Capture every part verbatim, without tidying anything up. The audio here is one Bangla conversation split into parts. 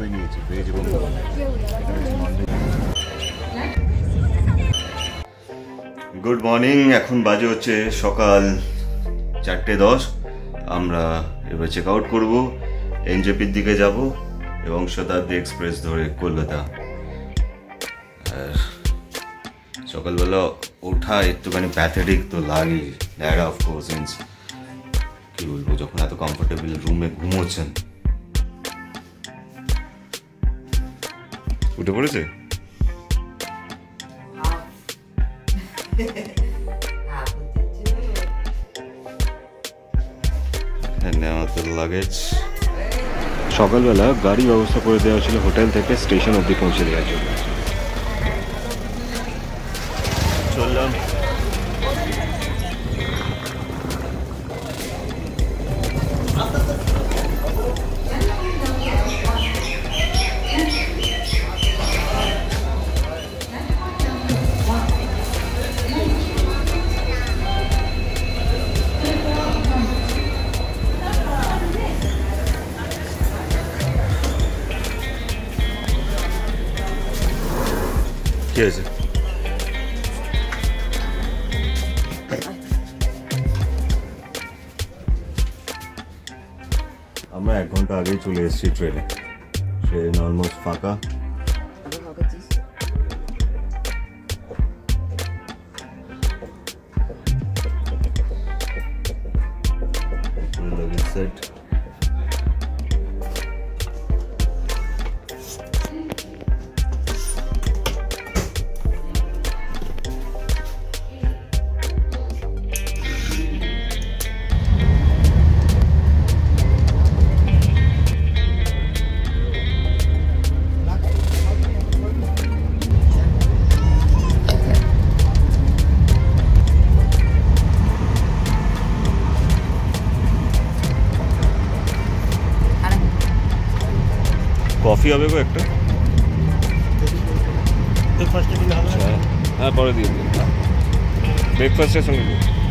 দুটোই নিয়েছি, ভেজ এবং গুড মর্নিং। এখন বাজে হচ্ছে সকাল চারটে দশ। আমরা এবার চেক আউট করবো, এনজেপির দিকে যাব এবং শতাব্দী এক্সপ্রেস ধরে কলকাতা। আর সকালবেলা ওঠা একটুখানি প্যাথেটিক তো লাগে, দ্যাট অফকোর্স সিন্স কি বলবো, যখন এত কমফোর্টেবল রুমে ঘুমোচ্ছেন। উঠে পড়েছে লাগেজ। সকালবেলা গাড়ি ব্যবস্থা করে দেওয়া ছিল হোটেল থেকে স্টেশন অবধি পৌঁছে দেওয়ার জন্য। চললাম। কি হয়েছে? আমরা এক ঘন্টা আগেই চলে এসেছি ট্রেনে। ট্রেন অলমোস্ট ফাঁকা। সেট কফি হবে গো একটা? ব্রেকফাস্টের দিলে হবে না? হ্যাঁ, পরে দিয়ে দিন। ব্রেকফাস্টের সঙ্গে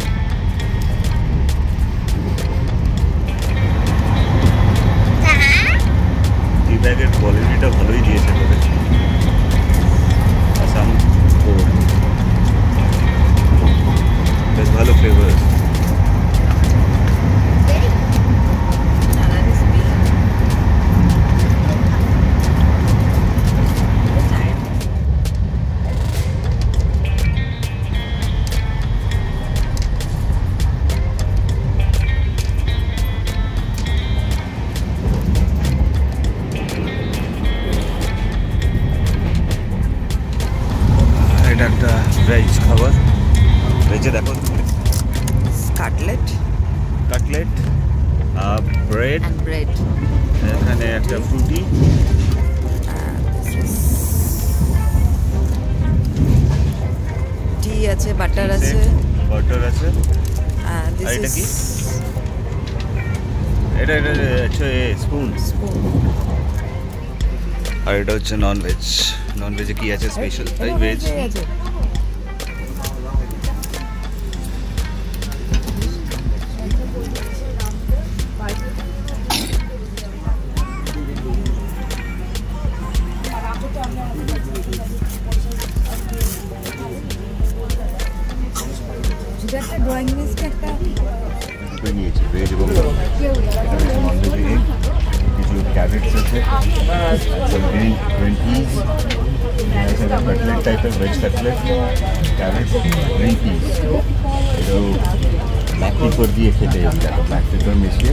টি ব্যাগের কোয়ালিটিটা ভালোই দিয়েছে তোদের। আসাম বেশ ভালো ফ্লেভার। একটা ভেজ খাবার। ভেজে দেখো, কাটলেট কাটলেট ব্রেড ব্রেড এখানে একটা ফ্রুটি, টি আছে, বাটার আছে, বাটার আছে। আর এটা কি? এটা এটা হচ্ছে স্পুন স্পুন। আর এটা হচ্ছে নন ভেজ। নন ভেজে কি আছে স্পেশাল? তাই ভেজ ড্রয়িং লিস্ট একটা নিয়েছি, ভেজ এবং নন ভেজ। এগ, কিছু ক্যারেটস আছে, গ্রিন গ্রিন পিস, কাটলেট টাইপের veg cutlet, carrots, green peas. এটাও ব্ল্যাক পেপার দিয়ে খেতে হবে, দেখো ব্ল্যাক পেপার মিশিয়ে।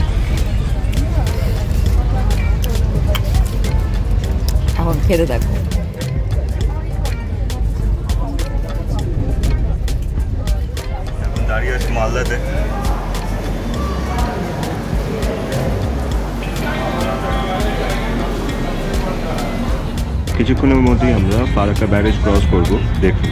এখন খেতে দেখো। এখন দাঁড়িয়ে আছে মালদাতে। কিছুক্ষণের মধ্যেই আমরা ফারাক্কা ব্যারেজ ক্রস করব, দেখুন।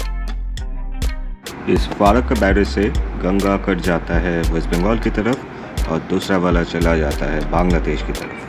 इस फारक्का बैरेज से गंगा कट जाता है वेस्ट बंगाल की तरफ और दूसरा वाला चला जाता है बांग्लादेश की तरफ।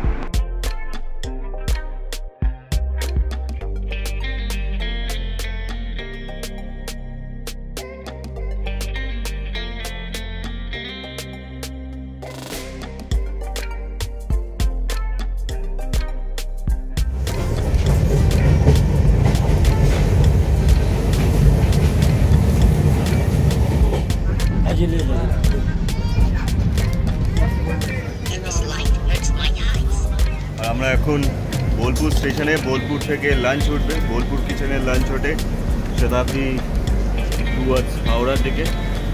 আর আমরা এখন বোলপুর স্টেশনে, বোলপুর থেকে লাঞ্চ উঠবে, বোলপুর কিচেনের লাঞ্চ ওঠে শতাব্দী টুয়ার্ডস হাওড়ার দিকে।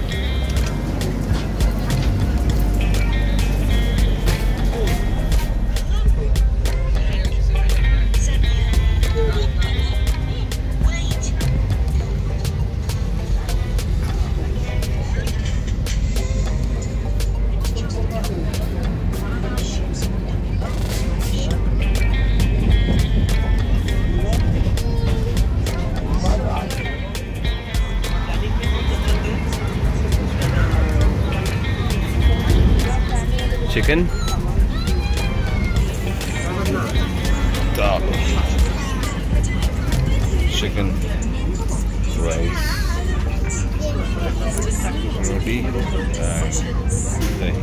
Chicken, dal, chicken, rice, roti, and dahi.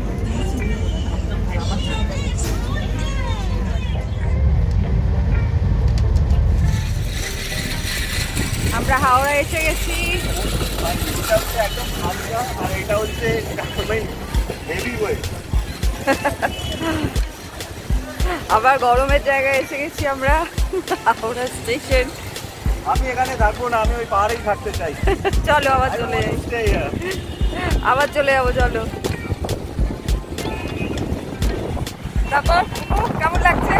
আমরা হাওড়া এসে গেছি। আবার গরমের জায়গায় এসে গেছি আমরা, হাওড়া স্টেশন। আমি এখানে থাকবো না, আমি ওই পাহাড়েই থাকতে চাই। চলো আবার চলে যাই, আবার চলে যাবো, চলো। তারপর কেমন লাগছে?